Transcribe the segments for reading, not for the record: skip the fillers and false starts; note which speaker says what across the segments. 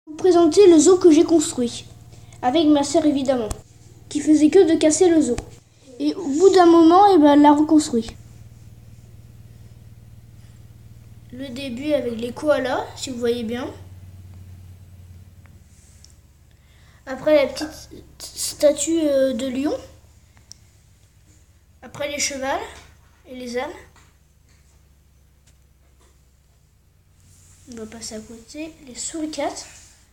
Speaker 1: Vous présenter le zoo que j'ai construit, avec ma sœur évidemment, qui faisait que de casser le zoo. Et au bout d'un moment, elle l'a reconstruit. Le début avec les koalas, si vous voyez bien. Après la petite statue de lion. Après les chevals et les ânes. On va passer à côté. Les souricates.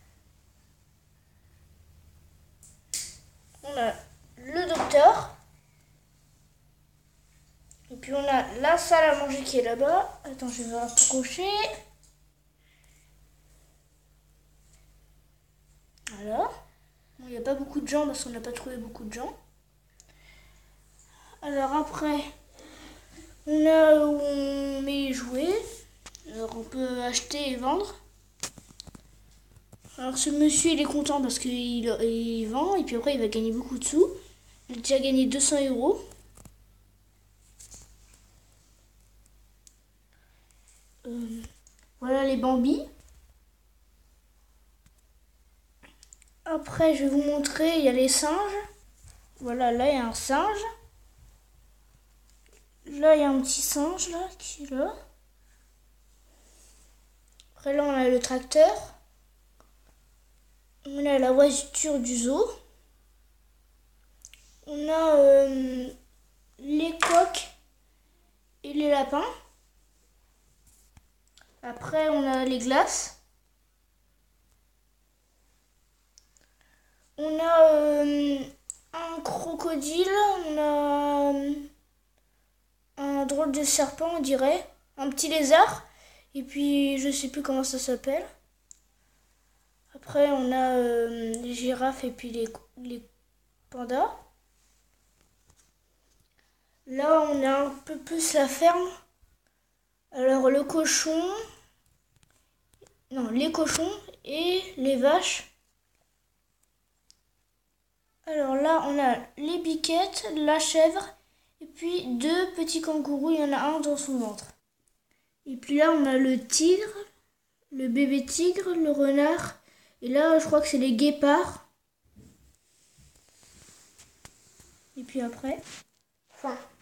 Speaker 1: On a le docteur. Et puis on a la salle à manger qui est là-bas. Attends, je vais me rapprocher. Voilà. Bon, il n'y a pas beaucoup de gens parce qu'on n'a pas trouvé beaucoup de gens. Alors après, on a où on met les jouets. Alors on peut acheter et vendre. Alors ce monsieur il est content parce qu'il vend et puis après il va gagner beaucoup de sous. Il a déjà gagné 200 €. Voilà les Bambis. Après je vais vous montrer, il y a les singes. Voilà, là il y a un singe. Là il y a un petit singe là qui est là. Après là on a le tracteur. On a la voiture du zoo. On a les coqs et les lapins. Après, on a les glaces. On a un crocodile. On a un drôle de serpent, on dirait. Un petit lézard. Et puis, je sais plus comment ça s'appelle. Après, on a les girafes et puis les pandas. Là, on a un peu plus la ferme. Alors, le cochon... Non, les cochons et les vaches. Alors là, on a les biquettes, la chèvre et puis 2 petits kangourous. Il y en a un dans son ventre. Et puis là, on a le tigre, le bébé tigre, le renard. Et là, je crois que c'est les guépards. Et puis après, fin.